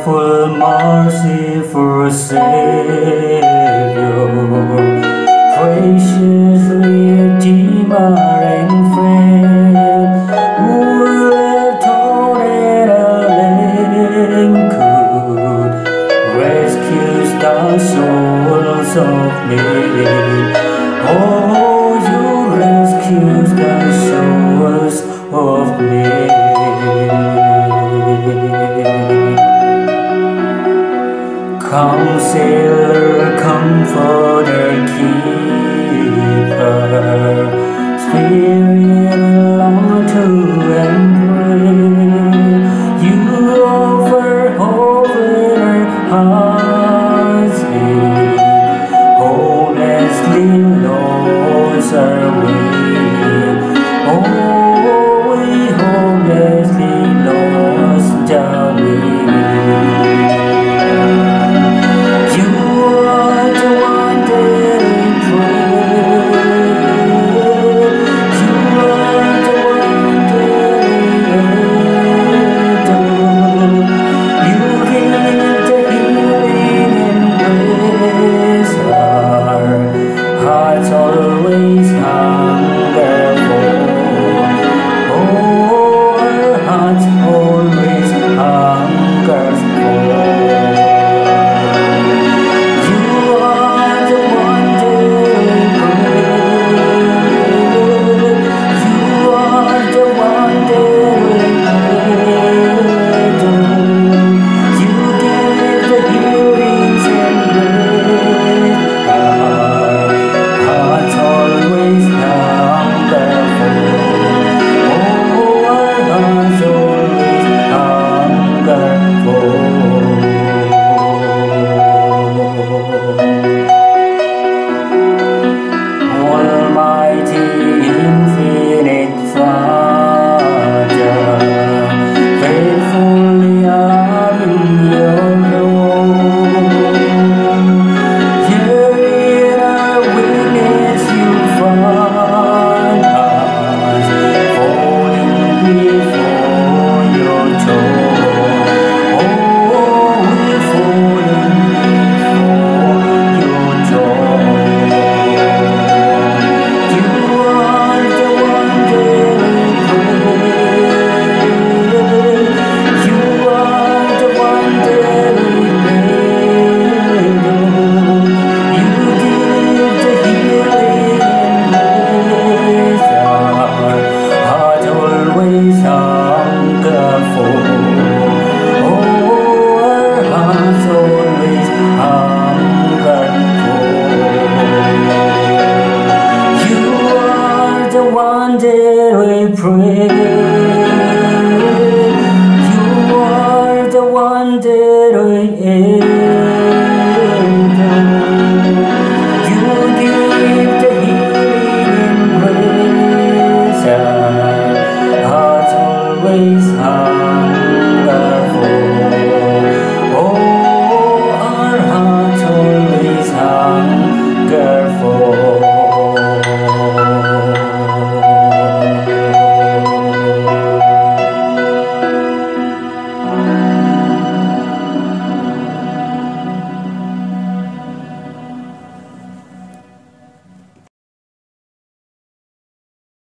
powerful, merciful Saviour, precious Redeemer and friend, who have taught that a lamb could rescue the souls of men. Oh, you rescue the souls of men. Counselor, Comforter, Keeper, Spirit long to embrace. You offer hope in our hearts, hopelessly lost our way. Oh, we hopelessly lost our way. Always